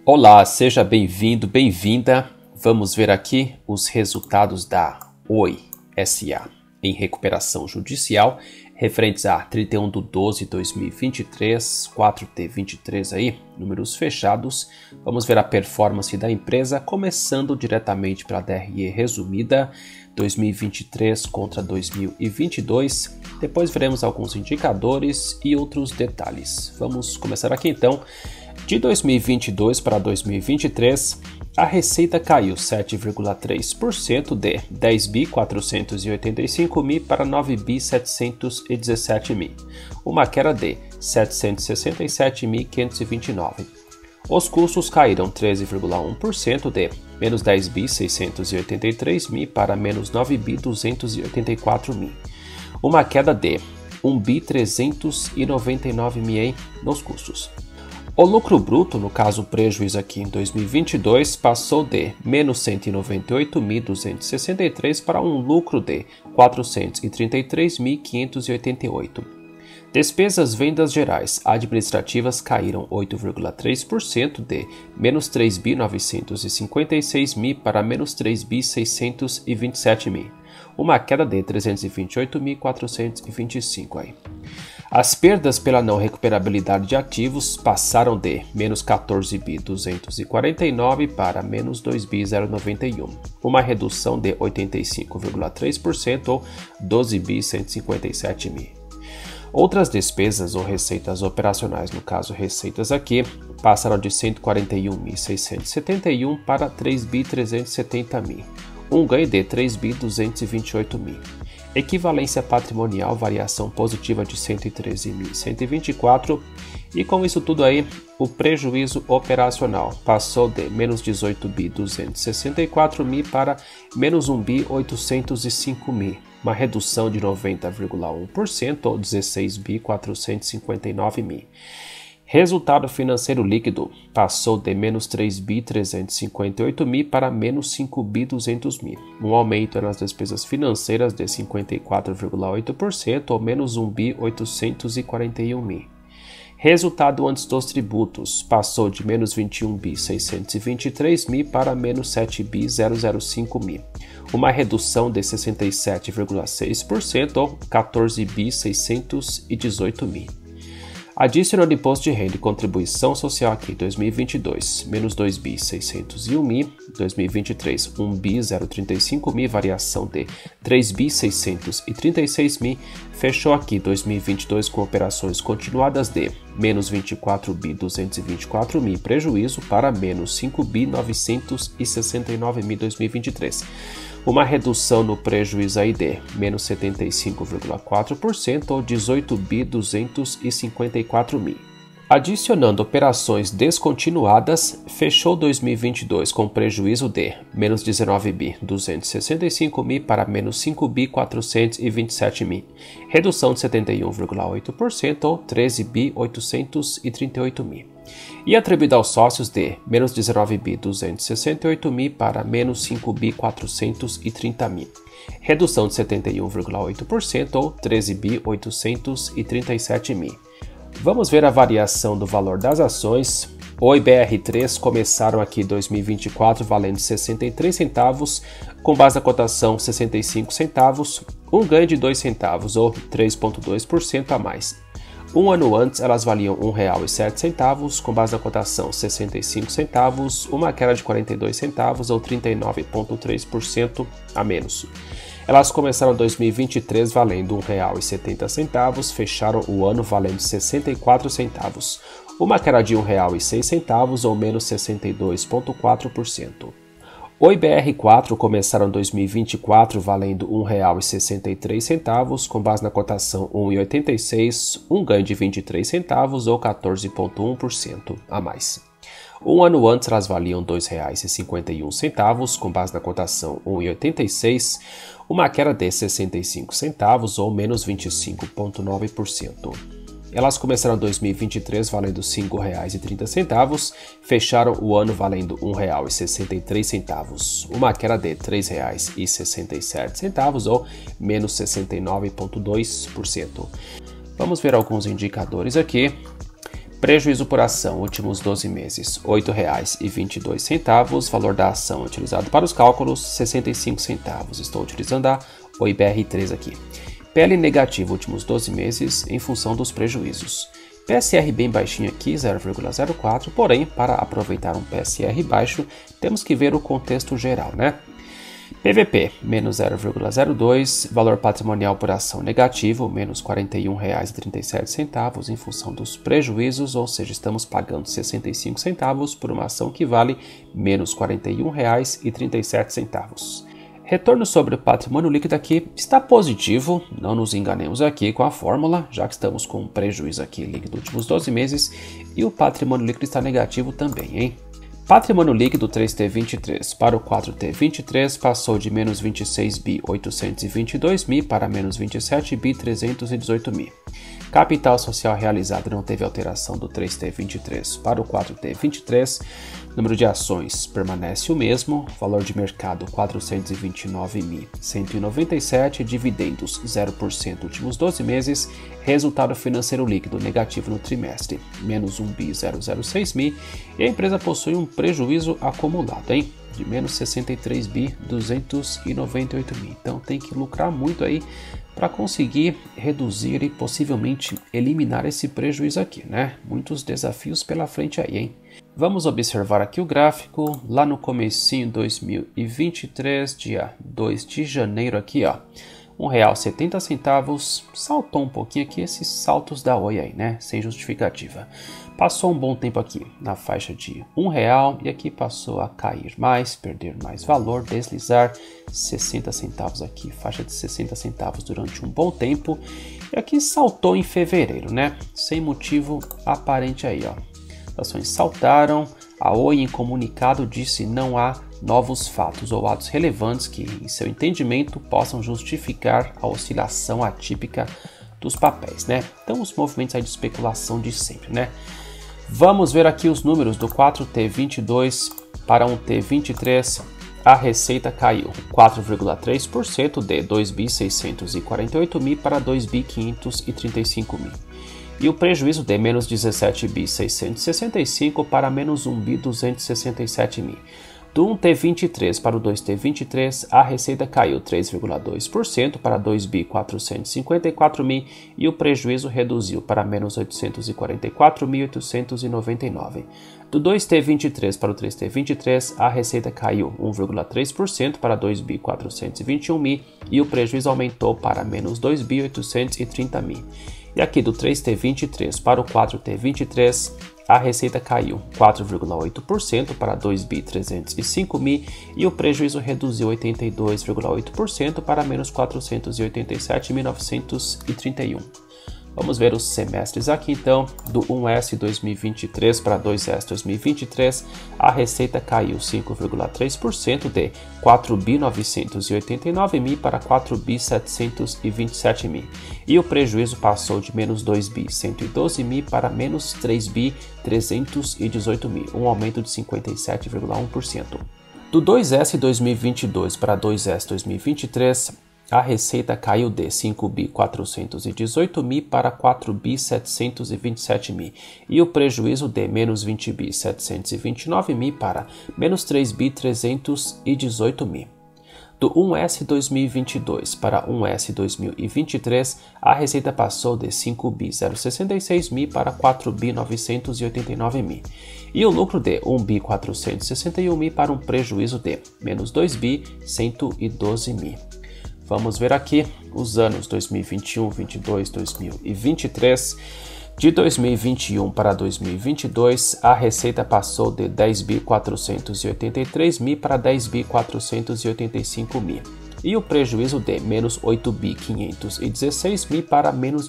Olá, seja bem-vindo, bem-vinda. Vamos ver aqui os resultados da Oi S.A. em recuperação judicial, referentes a 31/12/2023, 4T23 aí, números fechados. Vamos ver a performance da empresa, começando diretamente para a DRE resumida, 2023 contra 2022. Depois veremos alguns indicadores e outros detalhes. Vamos começar aqui então. De 2022 para 2023, a receita caiu 7,3% de 10.485.000 para 9.717.000, uma queda de 767.529. Os custos caíram 13,1% de menos 10.683.000 para menos 9.284.000, uma queda de 1.399.000 nos custos. O lucro bruto, no caso prejuízo aqui em 2022, passou de menos 198.263 para um lucro de 433.588. Despesas vendas gerais administrativas caíram 8,3% de menos 3.956.000 para menos 3.627.000, uma queda de 328.425 aí. As perdas pela não recuperabilidade de ativos passaram de menos 14.249 para menos 2.091, uma redução de 85,3% ou 12.157.000. Outras despesas ou receitas operacionais, no caso receitas aqui, passaram de 141.671 para 3.370.000, um ganho de 3.228.000. Equivalência patrimonial, variação positiva de 113.124, e com isso tudo aí, o prejuízo operacional passou de menos 18.264.000 para menos 1.805.000, uma redução de 90,1% ou 16.459.000. Resultado financeiro líquido passou de menos 3.358.000 para menos 5.200.000, um aumento nas despesas financeiras de 54,8% ou menos 1.841.000. Resultado antes dos tributos passou de menos 21.623.000 para menos 7.005.000, uma redução de 67,6% ou 14.618.000. Adicional de imposto de renda e contribuição social aqui, 2022, menos 2.601.000, 2023, 1.035.000, variação de 3.636.000, fechou aqui 2022 com operações continuadas de menos 24.224.000, prejuízo para menos 5.969.000 2023. Uma redução no prejuízo aí de menos 75,4% ou 18.254.000. Adicionando operações descontinuadas, fechou 2022 com prejuízo de menos 19.265.000 para menos 5.427.000, redução de 71,8% ou 13.838.000. E atribuído aos sócios de menos 19.268.000 para menos 5.430.000, redução de 71,8% ou 13.837.000. Vamos ver a variação do valor das ações. Oi BR3 começaram aqui 2024 valendo 63 centavos, com base na cotação 65 centavos, um ganho de 2 centavos ou 3,2% a mais. Um ano antes, elas valiam R$ 1,07, com base na cotação 65 centavos, uma queda de 42 centavos ou 39,3% a menos. Elas começaram 2023 valendo R$ 1,70, fecharam o ano valendo 64 centavos, uma queda de R$ 1,06 ou menos 62,4%. Oi BR4 começaram 2024 valendo R$ 1,63, com base na cotação R$ 1,86, um ganho de 23 centavos ou 14,1% a mais. Um ano antes elas valiam R$ 2,51, com base na cotação R$ 1,86, uma queda de 65 centavos ou menos 25,9%. Elas começaram 2023 valendo R$ 5,30, fecharam o ano valendo R$ 1,63, uma queda de R$ 3,67 ou menos 69,2%. Vamos ver alguns indicadores aqui. Prejuízo por ação, últimos 12 meses, R$ 8,22. Valor da ação utilizado para os cálculos, 65 centavos. Estou utilizando a OIBR3 aqui. PL negativo, últimos 12 meses, em função dos prejuízos. PSR bem baixinho aqui, 0,04, porém, para aproveitar um PSR baixo, temos que ver o contexto geral, né? PVP, menos 0,02, valor patrimonial por ação negativo, menos R$ 41,37 em função dos prejuízos, ou seja, estamos pagando 65 centavos por uma ação que vale menos R$ 41,37. Retorno sobre o patrimônio líquido aqui está positivo, não nos enganemos aqui com a fórmula, já que estamos com um prejuízo aqui líquido nos últimos 12 meses e o patrimônio líquido está negativo também, hein? Patrimônio líquido 3T23 para o 4T23 passou de menos 26.822 para menos 27.318. Capital social realizado não teve alteração do 3T23 para o 4T23. Número de ações permanece o mesmo. Valor de mercado 429.197. Dividendos 0% últimos 12 meses. Resultado financeiro líquido negativo no trimestre, menos 1.006.000. E a empresa possui um prejuízo acumulado, hein? De menos 63.298.000. Então tem que lucrar muito aí para conseguir reduzir e possivelmente eliminar esse prejuízo aqui, né? Muitos desafios pela frente aí, hein? Vamos observar aqui o gráfico, lá no comecinho de 2023, dia 2 de janeiro aqui, ó. R$ 1,70, saltou um pouquinho aqui esses saltos da Oi aí, né? Sem justificativa. Passou um bom tempo aqui na faixa de R$ 1 e aqui passou a cair mais, perder mais valor, deslizar 60 centavos aqui, faixa de 60 centavos durante um bom tempo. E aqui saltou em fevereiro, né? Sem motivo aparente aí, ó. As ações saltaram, a Oi em comunicado disse não há novos fatos ou atos relevantes que, em seu entendimento, possam justificar a oscilação atípica dos papéis, né? Então, os movimentos aí de especulação de sempre, né? Vamos ver aqui os números do 4T22 para um T23. A receita caiu 4,3% de 2.648.000 para 2.535.000. E o prejuízo de menos 17.665 para menos 1.267.000. Do 1T23 para o 2T23, a receita caiu 3,2% para 2.454.000 e o prejuízo reduziu para menos 844.899. Do 2T23 para o 3T23, a receita caiu 1,3% para 2.421.000 e o prejuízo aumentou para menos 2.830.000. E aqui do 3T23 para o 4T23, a receita caiu 4,8% para 2.305.000 e o prejuízo reduziu 82,8% para menos 487.931. Vamos ver os semestres aqui então. Do 1S 2023 para 2S 2023, a receita caiu 5,3% de 4.989.000 para 4.727.000 e o prejuízo passou de menos 2.112.000 para menos 3.318.000, um aumento de 57,1%. Do 2S 2022 para 2S 2023, a receita caiu de 5.418.000 para 4.727.000 e o prejuízo de menos 20.729.000 para menos 3.318.000. Do 1S 2022 para 1S 2023, a receita passou de 5.066.000 para 4.989.000 e o lucro de 1.461.000 para um prejuízo de menos 2.112.000. Vamos ver aqui os anos 2021, 22, 2023. De 2021 para 2022, a receita passou de 10.483.000 para 10.485.000 e o prejuízo de menos 8.516.000 para menos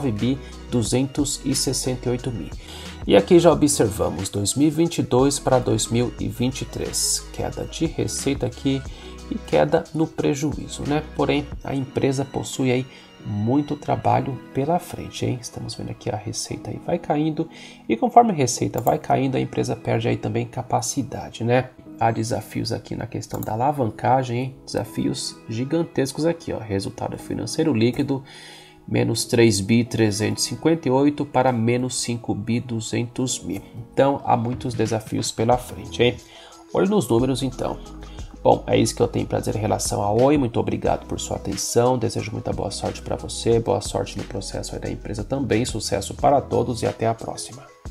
19.268.000. E aqui já observamos 2022 para 2023, queda de receita aqui e queda no prejuízo, né? Porém, a empresa possui aí muito trabalho pela frente, hein? Estamos vendo aqui a receita aí vai caindo e conforme a receita vai caindo, a empresa perde aí também capacidade, né? Há desafios aqui na questão da alavancagem, hein? Desafios gigantescos aqui, ó. Resultado financeiro líquido menos 3.358 para menos 5.200.000. Então, há muitos desafios pela frente, hein? Olhe nos números, então. Bom, é isso que eu tenho para dizer em relação a Oi. Muito obrigado por sua atenção. Desejo muita boa sorte para você, boa sorte no processo aí da empresa também. Sucesso para todos e até a próxima.